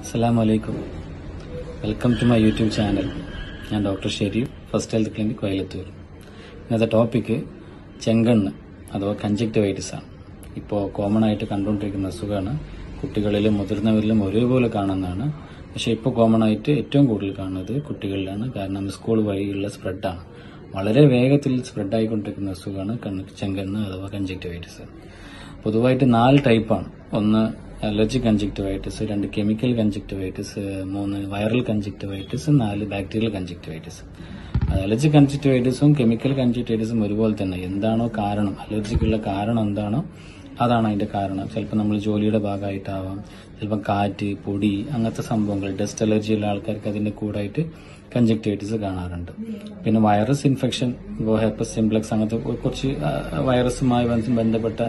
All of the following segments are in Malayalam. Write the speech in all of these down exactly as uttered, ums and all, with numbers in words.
Assalamu alaikum. Welcome to my YouTube channel. I am Doctor Sherif, First Health Clinic, Koyilattur. Now the topic is Chengan, that's conjunctivitis. Now, common ആയിട്ട് കണ്ടുകൊണ്ടിരിക്കുന്ന അസുഖമാണ് കുട്ടികളിലും മുതിർന്നവരിലും ഒരേപോലെ കാണുന്നതാണ്. പക്ഷേ ഇപ്പോൾ കോമൺ ആയിട്ട് ഏറ്റവും കൂടുതൽ കാണുന്നത് കുട്ടികളിലാണ്. കാരണം സ്കൂൾ വഴിയുള്ള സ്പ്രെഡാണ്. വളരെ വേഗത്തിൽ സ്പ്രെഡ് ആയിക്കൊണ്ടിരിക്കുന്ന അസുഖമാണ് ചെങ്കണ്ണ് അഥവാ കൺജക്റ്റിവൈറ്റിസ്. പൊതുവായിട്ട് നാല് ടൈപ്പാണ്. ഒന്ന് അലർജി കൺജക്റ്റിവൈറ്റിസ്, രണ്ട് കെമിക്കൽ കൺജക്റ്റിവൈറ്റിസ്, മൂന്ന് വൈറൽ കൺജക്റ്റിവൈറ്റിസ്, നാല് ബാക്ടീരിയൽ കൺജക്റ്റിവൈറ്റിസ്. അലർജി കൺജക്റ്റിവൈറ്റിസും കെമിക്കൽ കൺജക്റ്റിവൈറ്റിസും ഒരുപോലെ തന്നെ. എന്താണോ കാരണം, അലർജിക്കുള്ള കാരണം എന്താണോ അതാണ് അതിന്റെ കാരണം. ചിലപ്പോൾ നമ്മൾ ജോലിയുടെ ഭാഗമായിട്ടാവാം, ചിലപ്പോൾ കാറ്റ്, പൊടി, അങ്ങനത്തെ സംഭവങ്ങൾ, ഡസ്റ്റ് അലർജി ഉള്ള ആൾക്കാർക്ക് അതിന്റെ കൂടായിട്ട് കൺജക്റ്റിവൈറ്റിസ് കാണാറുണ്ട്. പിന്നെ വൈറസ് ഇൻഫെക്ഷൻ, ഹെർപ്പസ് സിംപ്ലെക്സ്, അങ്ങനത്തെ കുറച്ച് വൈറസുമായി ബന്ധപ്പെട്ട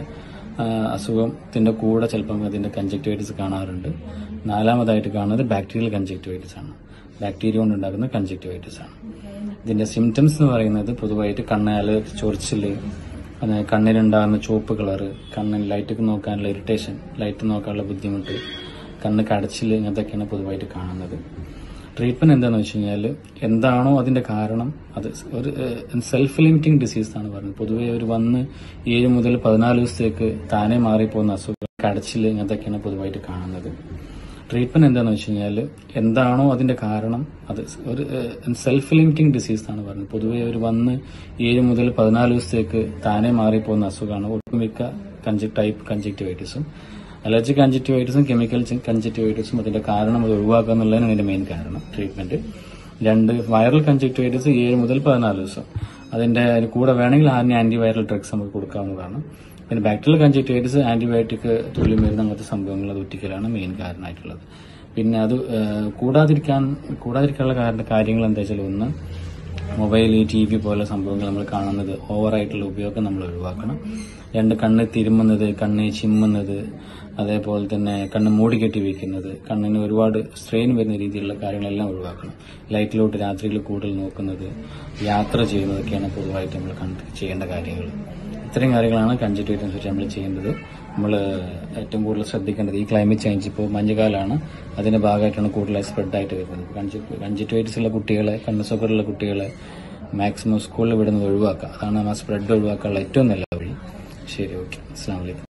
അസുഖത്തിന്റെ കൂടെ ചിലപ്പം അതിന്റെ കൺജക്റ്റിവൈറ്റിസ് കാണാറുണ്ട്. നാലാമതായിട്ട് കാണുന്നത് ബാക്ടീരിയൽ കൺജക്റ്റിവൈറ്റിസ് ആണ്. ബാക്ടീരിയ കൊണ്ടുണ്ടാകുന്ന കൺജക്റ്റിവൈറ്റിസ് ആണ്. ഇതിന്റെ സിംറ്റംസ് എന്ന് പറയുന്നത് പൊതുവായിട്ട് കണ്ണ് അലർജി, ചൊറിച്ചില്, കണ്ണിലുണ്ടാകുന്ന ചുവപ്പ് കളറ്, കണ്ണിന് ലൈറ്റ് നോക്കാനുള്ള ഇറിറ്റേഷൻ, ലൈറ്റ് നോക്കാനുള്ള ബുദ്ധിമുട്ട്, കണ്ണ് കടച്ചില്, ഇങ്ങനത്തൊക്കെയാണ് പൊതുവായിട്ട് കാണുന്നത്. ട്രീറ്റ്മെന്റ് എന്താണെന്ന് വെച്ച് കഴിഞ്ഞാൽ എന്താണോ അതിന്റെ കാരണം, അത് ഒരു സെൽഫ് ലിമിറ്റിംഗ് ഡിസീസ് ആണ് പറയുന്നത്. പൊതുവെ ഒരു വന്ന് ഏഴ് മുതൽ പതിനാല് ദിവസത്തേക്ക് താനെ മാറിപ്പോകുന്ന അസുഖം, കടച്ചില്, ഇങ്ങനത്തൊക്കെയാണ് പൊതുവായിട്ട് കാണുന്നത്. ട്രീറ്റ്മെന്റ് എന്താണെന്ന് വെച്ച് കഴിഞ്ഞാൽ എന്താണോ അതിന്റെ കാരണം, അത് ഒരു സെൽഫ് ലിമിറ്റിംഗ് ഡിസീസ് ആണ് പറയുന്നത്. പൊതുവെ ഒരു വന്ന് ഏഴ് മുതൽ പതിനാല് ദിവസത്തേക്ക് താനെ മാറിപ്പോകുന്ന അസുഖമാണ് ഒട്ടുമിക്ക കൺജക്ട് ടൈപ്പ് കൺജക്റ്റിവൈറ്റിസും. അലർജി കൺജക്റ്റിവൈറ്റിസും കെമിക്കൽ കൺജക്റ്റിവൈറ്റിസും അതിന്റെ കാരണം അത് ഒഴിവാക്കുക എന്നുള്ളതാണ് അതിന്റെ മെയിൻ കാരണം ട്രീറ്റ്മെന്റ്. രണ്ട് വൈറൽ കൺജക്റ്റിവൈറ്റിസ് ഏഴ് മുതൽ പതിനാല് ദിവസം. അതിന്റെ കൂടെ വേണമെങ്കിൽ ആദ്യം ആന്റിവൈറൽ ഡ്രഗ്സ് നമുക്ക് കൊടുക്കാവുന്നതാണ്. പിന്നെ ബാക്ടീരിയൽ കൺജക്റ്റിവൈറ്റിസ് ആന്റിബയോട്ടിക്, തുള്ളി മരുന്ന്, അങ്ങനത്തെ സംഭവങ്ങൾ അത് ഒറ്റിക്കലാണ് മെയിൻ കാരണമായിട്ടുള്ളത്. പിന്നെ അത് കൂടാതിരിക്കാൻ കൂടാതിരിക്കാനുള്ള കാരണം കാര്യങ്ങൾ എന്താ വെച്ചാൽ, ഒന്ന് മൊബൈൽ, ടി വി പോലെ സംഭവങ്ങൾ നമ്മൾ കാണുന്നത് ഓവറായിട്ടുള്ള ഉപയോഗം നമ്മൾ ഒഴിവാക്കണം. രണ്ട് കണ്ണ് തിരുമുന്നത്, കണ്ണ് ചിമ്മുന്നത്, അതേപോലെ തന്നെ കണ്ണ് മൂടിക്കെട്ടി വയ്ക്കുന്നത്, കണ്ണിന് ഒരുപാട് സ്ട്രെയിൻ വരുന്ന രീതിയിലുള്ള കാര്യങ്ങളെല്ലാം ഒഴിവാക്കണം. ലൈറ്റിലോട്ട് രാത്രിയിൽ കൂടുതൽ നോക്കുന്നത്, യാത്ര ചെയ്യുന്നതൊക്കെയാണ് പൊതുവായിട്ട് നമ്മൾ ചെയ്യേണ്ട കാര്യങ്ങൾ. ഇത്രയും കാര്യങ്ങളാണ് കൺജക്റ്റിവൈറ്റിസിനെ കുറിച്ച് നമ്മൾ ചെയ്യുന്നത്. നമ്മൾ ഏറ്റവും കൂടുതൽ ശ്രദ്ധിക്കേണ്ടത് ഈ ക്ലൈമറ്റ് ചേഞ്ച്, ഇപ്പോൾ മഞ്ഞുകാലമാണ്, അതിന്റെ ഭാഗമായിട്ടാണ് കൂടുതലായി സ്പ്രെഡായിട്ട് വരുന്നത്. കൺജക്റ്റിവൈറ്റിസ് ഉള്ള കുട്ടികളെ, കണ്ണുസുഖമുള്ള കുട്ടികളെ മാക്സിമം സ്കൂളിൽ വിടുന്നത് ഒഴിവാക്കുക. അതാണ് ആ സ്പ്രെഡ് ഒഴിവാക്കാനുള്ള ഏറ്റവും നല്ല വഴി. ശരി, ഓക്കെ. അസ്സലാമു അലൈക്കും.